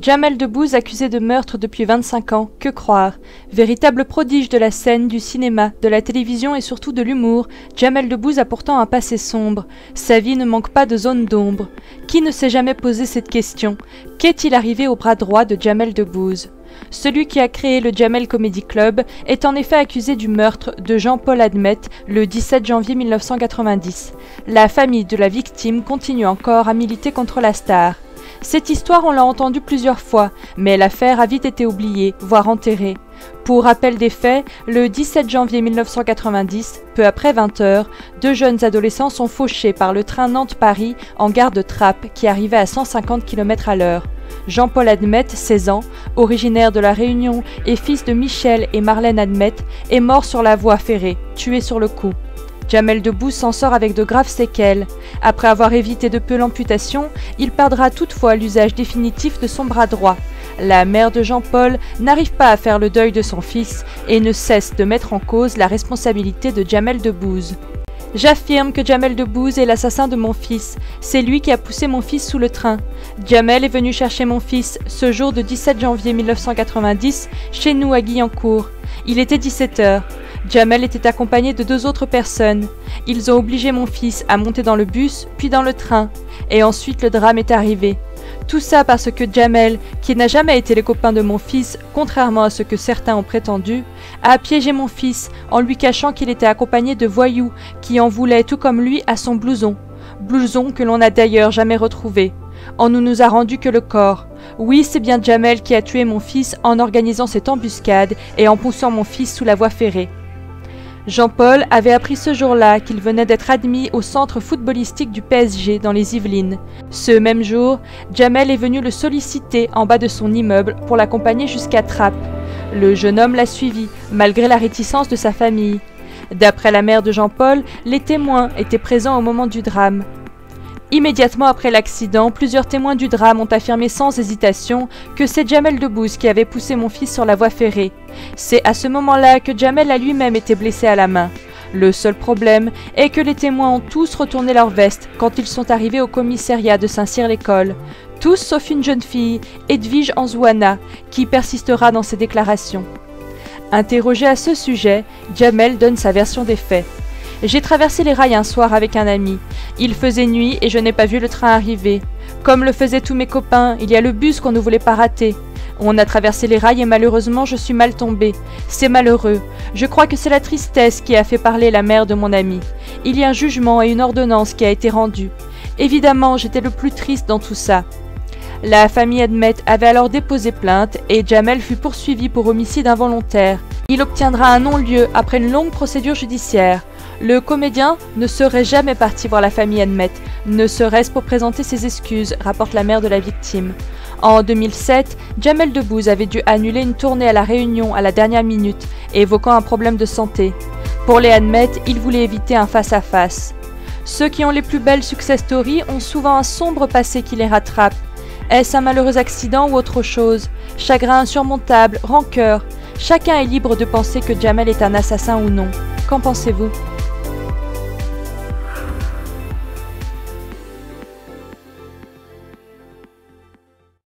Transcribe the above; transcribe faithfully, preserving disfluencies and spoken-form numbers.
Jamel Debbouze accusé de meurtre depuis vingt-cinq ans, que croire? Véritable prodige de la scène, du cinéma, de la télévision et surtout de l'humour, Jamel Debbouze a pourtant un passé sombre. Sa vie ne manque pas de zones d'ombre. Qui ne s'est jamais posé cette question? Qu'est-il arrivé au bras droit de Jamel Debbouze? Celui qui a créé le Jamel Comedy Club est en effet accusé du meurtre de Jean-Paul Admet le dix-sept janvier mille neuf cent quatre-vingt-dix. La famille de la victime continue encore à militer contre la star. Cette histoire, on l'a entendue plusieurs fois, mais l'affaire a vite été oubliée, voire enterrée. Pour rappel des faits, le dix-sept janvier mille neuf cent quatre-vingt-dix, peu après vingt heures, deux jeunes adolescents sont fauchés par le train Nantes-Paris en gare de Trappes qui arrivait à cent cinquante kilomètres à l'heure. Jean-Paul Admet, seize ans, originaire de La Réunion et fils de Michel et Marlène Admet, est mort sur la voie ferrée, tué sur le coup. Jamel Debbouze s'en sort avec de graves séquelles. Après avoir évité de peu l'amputation, il perdra toutefois l'usage définitif de son bras droit. La mère de Jean-Paul n'arrive pas à faire le deuil de son fils et ne cesse de mettre en cause la responsabilité de Jamel Debbouze. « J'affirme que Jamel Debbouze est l'assassin de mon fils. C'est lui qui a poussé mon fils sous le train. Jamel est venu chercher mon fils ce jour de dix-sept janvier mille neuf cent quatre-vingt-dix chez nous à Guyancourt. Il était dix-sept heures. Jamel était accompagné de deux autres personnes. Ils ont obligé mon fils à monter dans le bus, puis dans le train. Et ensuite le drame est arrivé. Tout ça parce que Jamel, qui n'a jamais été le copain de mon fils, contrairement à ce que certains ont prétendu, a piégé mon fils en lui cachant qu'il était accompagné de voyous qui en voulaient tout comme lui à son blouson. Blouson que l'on n'a d'ailleurs jamais retrouvé. On ne nous a rendu que le corps. Oui, c'est bien Jamel qui a tué mon fils en organisant cette embuscade et en poussant mon fils sous la voie ferrée. Jean-Paul avait appris ce jour-là qu'il venait d'être admis au centre footballistique du P S G dans les Yvelines. Ce même jour, Jamel est venu le solliciter en bas de son immeuble pour l'accompagner jusqu'à Trappes. Le jeune homme l'a suivi, malgré la réticence de sa famille. D'après la mère de Jean-Paul, les témoins étaient présents au moment du drame. Immédiatement après l'accident, plusieurs témoins du drame ont affirmé sans hésitation que c'est Jamel Debbouze qui avait poussé mon fils sur la voie ferrée. C'est à ce moment-là que Jamel a lui-même été blessé à la main. Le seul problème est que les témoins ont tous retourné leur veste quand ils sont arrivés au commissariat de Saint-Cyr-l'École. Tous sauf une jeune fille, Edwige Anzouana, qui persistera dans ses déclarations. Interrogé à ce sujet, Jamel donne sa version des faits. J'ai traversé les rails un soir avec un ami. Il faisait nuit et je n'ai pas vu le train arriver. Comme le faisaient tous mes copains, il y a le bus qu'on ne voulait pas rater. On a traversé les rails et malheureusement je suis mal tombée. C'est malheureux. Je crois que c'est la tristesse qui a fait parler la mère de mon ami. Il y a un jugement et une ordonnance qui a été rendue. Évidemment, j'étais le plus triste dans tout ça. La famille Admet avait alors déposé plainte et Jamel fut poursuivi pour homicide involontaire. Il obtiendra un non-lieu après une longue procédure judiciaire. Le comédien ne serait jamais parti voir la famille Admet, ne serait-ce pour présenter ses excuses, rapporte la mère de la victime. En deux mille sept, Jamel Debbouze avait dû annuler une tournée à La Réunion à la dernière minute, évoquant un problème de santé. Pour les Admet, il voulait éviter un face-à-face. Ceux qui ont les plus belles success stories ont souvent un sombre passé qui les rattrape. Est-ce un malheureux accident ou autre chose? Chagrin insurmontable, rancœur. Chacun est libre de penser que Jamel est un assassin ou non. Qu'en pensez-vous ?